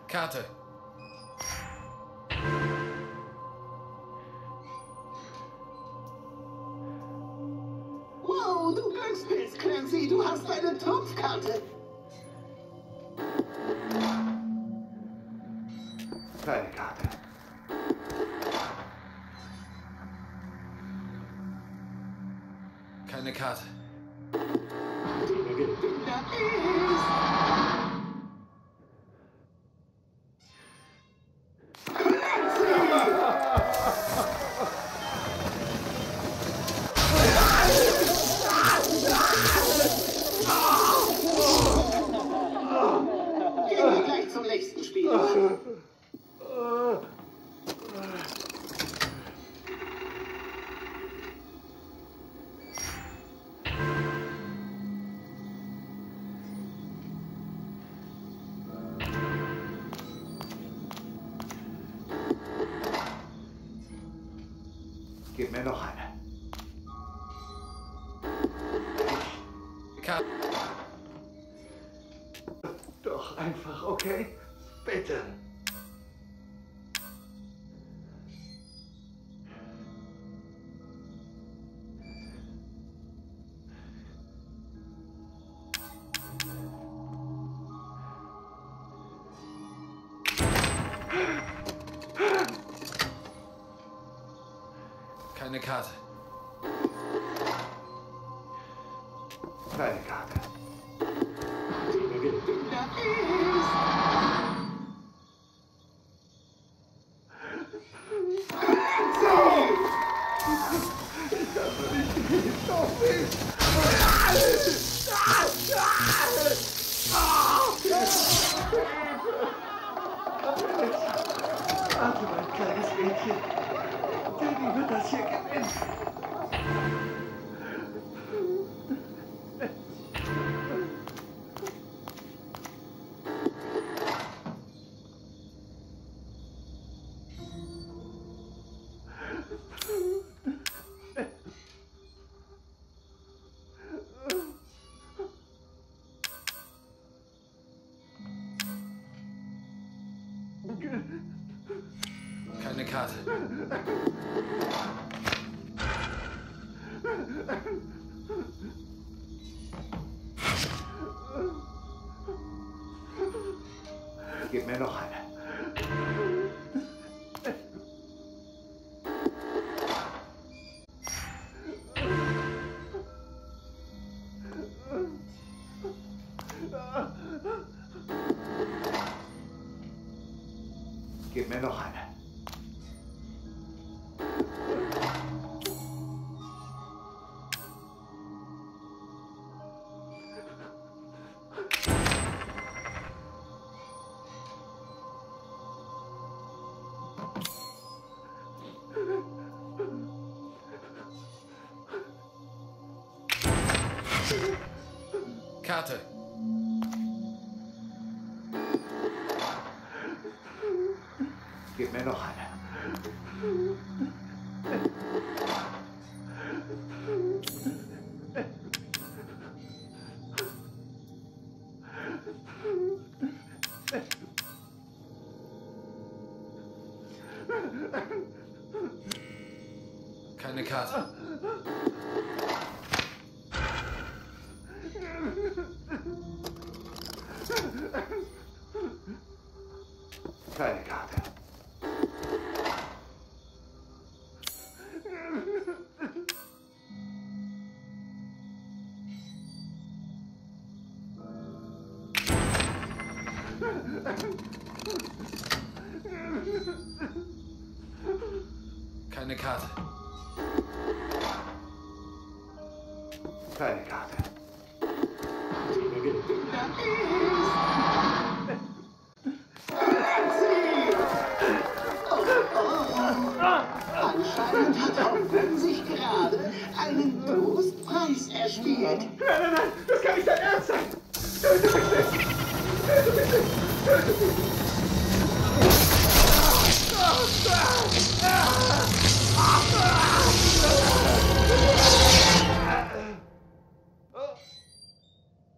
Karte. Wow, du Glückspilz, Clancy, du hast eine Trumpfkarte. Keine Karte. Keine Karte. Der Gewinner ist... Clancy! Gehen wir gleich zum nächsten Spiel. Gib mir noch eine. Karte. Doch einfach, okay? Bitte. Keine Karte. Keine Karte. Der Gewinner ist... Clancy! Doch nicht! Warte, mein kleines Mädchen. Danny wird das hier gewinnen. Keine Karte. Gib mir noch eine. Gib mir noch eine. Karte. Gib mir noch eine. Keine Karte. Keine Karte. Keine Karte. Keine Karte. Der Gewinner ist... Clancy! Anscheinend hat Hoffmann sich gerade einen Trostpreis erspielt. Nein, das kann nicht dein Ernst sein! Töte mich nicht! Töte mich nicht! Töte mich!